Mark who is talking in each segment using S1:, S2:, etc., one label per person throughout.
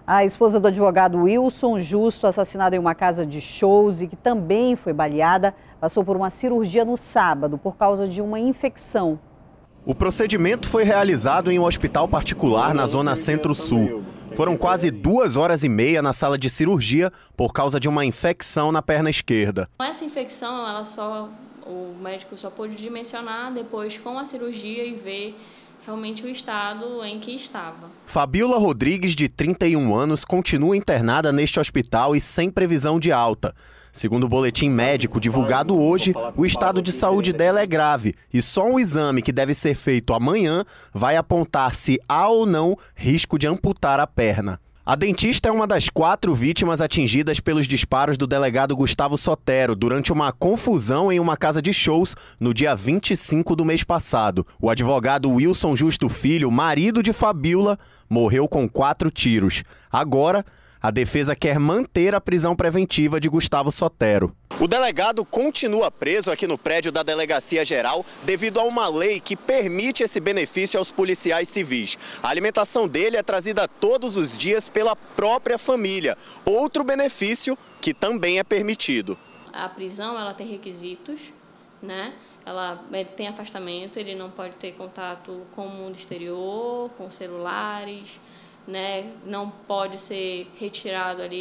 S1: A esposa do advogado Wilson Justo, assassinada em uma casa de shows e que também foi baleada, passou por uma cirurgia no sábado por causa de uma infecção.
S2: O procedimento foi realizado em um hospital particular na zona centro-sul. Foram quase 2h30 na sala de cirurgia por causa de uma infecção na perna esquerda.
S3: Essa infecção, o médico só pôde dimensionar depois com a cirurgia e ver realmente o estado em que estava. Fabiola
S2: Rodrigues, de 31 anos, continua internada neste hospital e sem previsão de alta. Segundo o boletim médico divulgado hoje, o estado de saúde dela é grave e só um exame que deve ser feito amanhã vai apontar se há ou não risco de amputar a perna. A dentista é uma das 4 vítimas atingidas pelos disparos do delegado Gustavo Sotero durante uma confusão em uma casa de shows no dia 25 do mês passado. O advogado Wilson Justo Filho, marido de Fabiola, morreu com 4 tiros. Agora, a defesa quer manter a prisão preventiva de Gustavo Sotero. O delegado continua preso aqui no prédio da Delegacia Geral devido a uma lei que permite esse benefício aos policiais civis. A alimentação dele é trazida todos os dias pela própria família. Outro benefício que também é permitido.
S3: A prisão ela tem requisitos, né? Ele tem afastamento, ele não pode ter contato com o mundo exterior, com celulares, né? Não pode ser retirado ali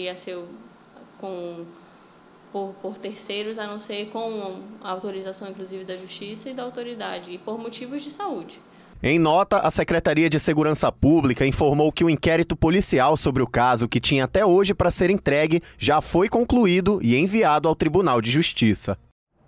S3: por terceiros, a não ser com a autorização, inclusive, da Justiça e da autoridade, e por motivos de saúde.
S2: Em nota, a Secretaria de Segurança Pública informou que o inquérito policial sobre o caso, que tinha até hoje para ser entregue, já foi concluído e enviado ao Tribunal de Justiça.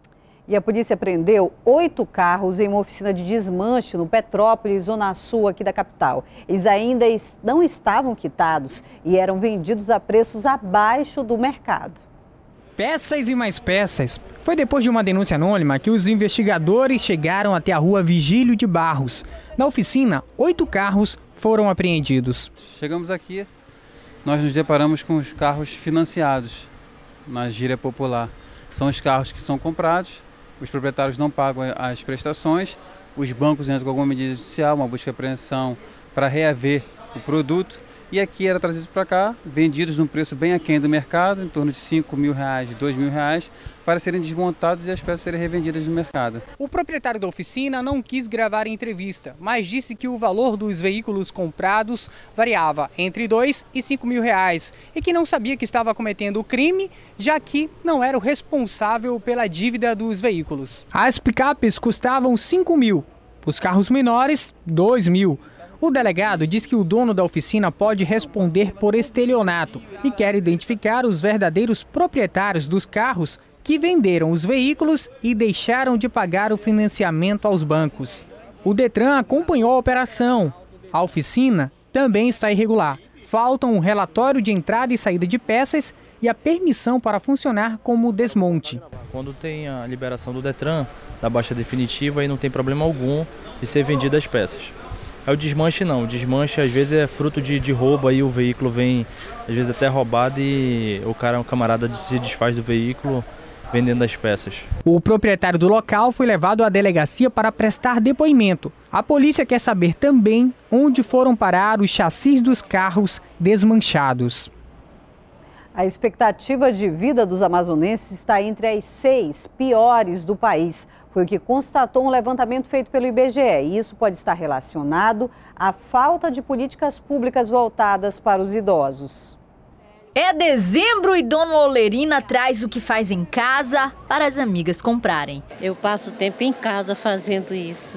S1: E a polícia prendeu 8 carros em uma oficina de desmanche no Petrópolis, zona sul aqui da capital. Eles ainda não estavam quitados e eram vendidos a preços abaixo do mercado.
S4: Peças e mais peças. Foi depois de uma denúncia anônima que os investigadores chegaram até a rua Vigílio de Barros. Na oficina, 8 carros foram apreendidos.
S5: Chegamos aqui, nós nos deparamos com os carros financiados na gíria popular. São os carros que são comprados, os proprietários não pagam as prestações, os bancos entram com alguma medida judicial, uma busca e apreensão para reaver o produto. E aqui era trazido para cá, vendidos num preço bem aquém do mercado, em torno de R$5.000, R$2.000, para serem desmontados e as peças serem revendidas no mercado.
S4: O proprietário da oficina não quis gravar a entrevista, mas disse que o valor dos veículos comprados variava entre R$2.000 e R$5.000 e que não sabia que estava cometendo o crime, já que não era o responsável pela dívida dos veículos. As picapes custavam R$5.000, os carros menores R$2.000. O delegado diz que o dono da oficina pode responder por estelionato e quer identificar os verdadeiros proprietários dos carros que venderam os veículos e deixaram de pagar o financiamento aos bancos. O Detran acompanhou a operação. A oficina também está irregular. Faltam um relatório de entrada e saída de peças e a permissão para funcionar como desmonte.
S6: Quando tem a liberação do Detran, da baixa definitiva, aí não tem problema algum de ser vendidas as peças. O desmanche não, o desmanche às vezes é fruto de roubo, aí o veículo vem às vezes até roubado e o camarada se desfaz do veículo vendendo as peças.
S4: O proprietário do local foi levado à delegacia para prestar depoimento. A polícia quer saber também onde foram parar os chassis dos carros desmanchados.
S1: A expectativa de vida dos amazonenses está entre as 6 piores do país. Foi o que constatou um levantamento feito pelo IBGE. E isso pode estar relacionado à falta de políticas públicas voltadas para os idosos.
S7: É dezembro e Dona Olerina traz o que faz em casa para as amigas comprarem.
S8: Eu passo tempo em casa fazendo isso.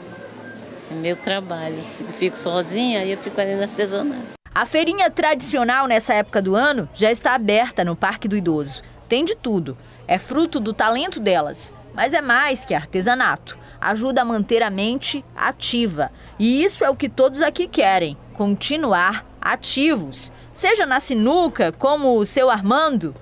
S8: É meu trabalho. Eu fico sozinha e eu fico ali no artesanato.
S7: A feirinha tradicional nessa época do ano já está aberta no Parque do Idoso. Tem de tudo. É fruto do talento delas, mas é mais que artesanato. Ajuda a manter a mente ativa. E isso é o que todos aqui querem, continuar ativos. Seja na sinuca, como o seu Armando.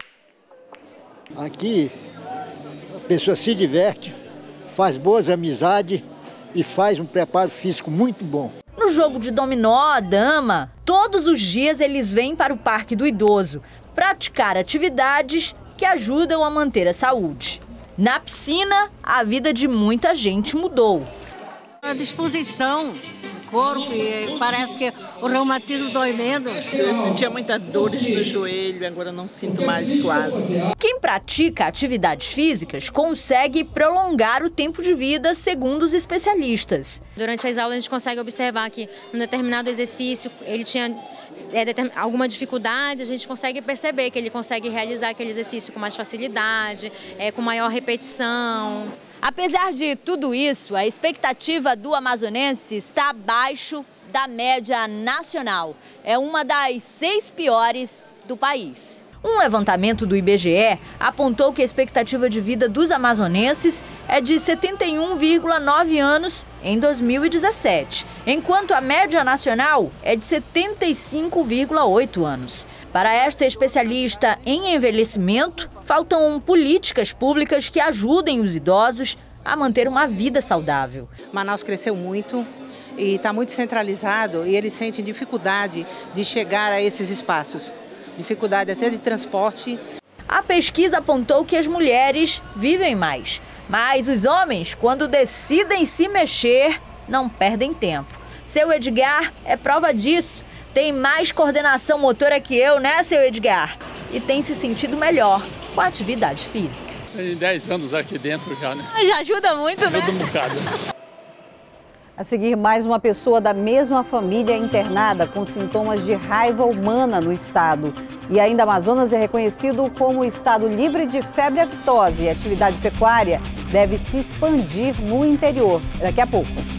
S9: Aqui a pessoa se diverte, faz boas amizades e faz um preparo físico muito bom.
S7: No jogo de dominó, dama, todos os dias eles vêm para o Parque do Idoso praticar atividades que ajudam a manter a saúde. Na piscina, a vida de muita gente mudou.
S10: A disposição corpo e parece que o reumatismo dói menos.
S11: Eu sentia muita dor no joelho, agora não sinto mais quase.
S7: Quem pratica atividades físicas consegue prolongar o tempo de vida, segundo os especialistas.
S12: Durante as aulas a gente consegue observar que um determinado exercício ele tinha alguma dificuldade, a gente consegue perceber que ele consegue realizar aquele exercício com mais facilidade, com maior repetição.
S7: Apesar de tudo isso, a expectativa do amazonense está abaixo da média nacional. É uma das 6 piores do país. Um levantamento do IBGE apontou que a expectativa de vida dos amazonenses é de 71,9 anos em 2017, enquanto a média nacional é de 75,8 anos. Para esta especialista em envelhecimento, faltam políticas públicas que ajudem os idosos a manter uma vida saudável.
S13: Manaus cresceu muito e está muito centralizado e eles sentem dificuldade de chegar a esses espaços. Dificuldade até de transporte.
S7: A pesquisa apontou que as mulheres vivem mais, mas os homens, quando decidem se mexer, não perdem tempo. Seu Edgar é prova disso. Tem mais coordenação motora que eu, né, seu Edgar? E tem se sentido melhor com a atividade física.
S14: Tem 10 anos aqui dentro já, né?
S7: Já ajuda muito, né?
S14: Ajuda um bocado.
S1: A seguir, mais uma pessoa da mesma família internada com sintomas de raiva humana no estado. E ainda Amazonas é reconhecido como estado livre de febre aftosa e a atividade pecuária deve se expandir no interior. Daqui a pouco.